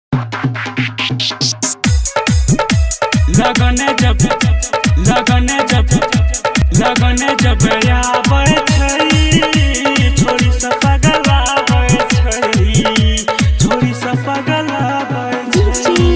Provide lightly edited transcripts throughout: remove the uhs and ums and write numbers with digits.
लगने जब आबै छै छोरी सँ पागल आबै छै, छोरी सँ पागल आबै छै।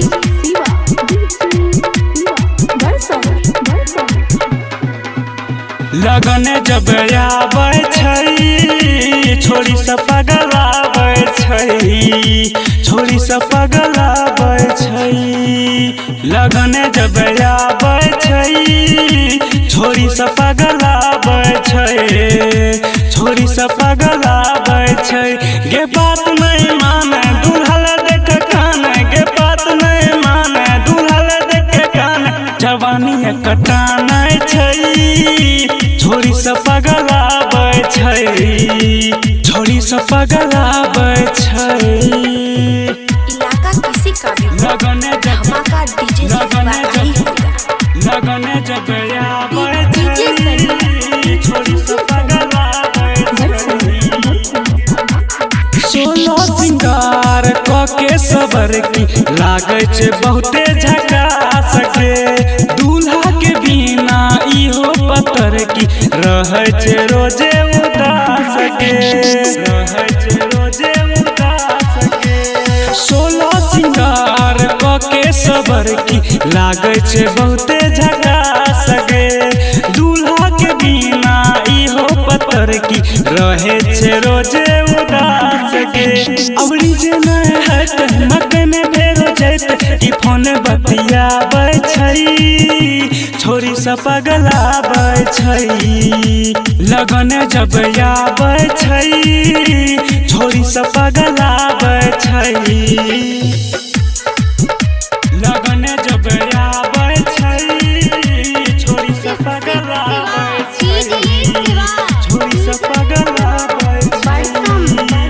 लगने जब आबै छै छोरी सँ पागल आबै छै, छोरी सँ पागल आबै छै। लगने जब आबै छै छोरी सँ पागल आबै छै, छोरी सँ पागल आबै छै। गे बात नहीं माने दुल्हल देख कान, गे बात नहीं माने दुल्हल देख कान, जवानी कटानै छै छोरी सँ पागल आबै छै, छोरी सँ पागल आबै छै। इलाका किसी का भी लगने जब धमाका डीजे लगने जब आबै छै छोरी सँ पागल आबै छै। 16 सिंगार क के सबर की लागे छै बहुते झकास के, दूल्हा के बिना इहो पतर की रहे छै रोजे उदास के, रहे छै रोजे उदास के। 16 सिंगार क के सबर की लागे छै बहुते झकास के, दूल्हा के बिना इहो पतर की रहे छै रोजे उदास के। अबरी जे नहीं हट मकई में फेरो जैत ई फोन बतियाबै छै छोरी सँ पागल आबै छै। लगने जब आबै छै छोरी सँ पागल आबै छै। लगने जब आबै छै छोरी सँ पागल आबै छै, छोरी सँ पागल आबै छै।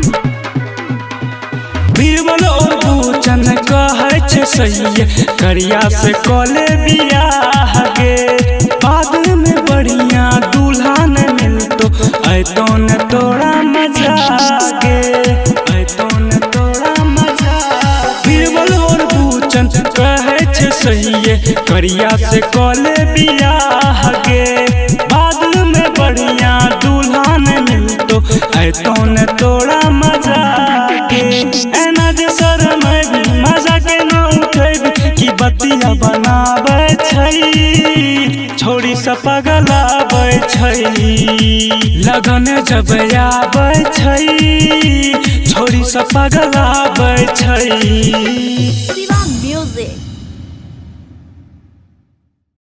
बीरबल और भूचन कहै छै सही करिया से कले बियाह गे, बाद में बढ़िया दूल्हा न मिलतो ऐतो न तोरा मजा गे, ऐतो न तोरा मजा। बीरबल और भूचन कहै छै सही करिया से कले बियाह गे, बाद में बढ़िया दूल्हा न मिलतो ऐतो न तोरा मजा गे। एना जे शरमै मजा के न उठेबी की बतिया बनाबै छै छोरी सँ पागल आबै छै। लगने जब आबै छै छोरी सँ पागल आबै छै।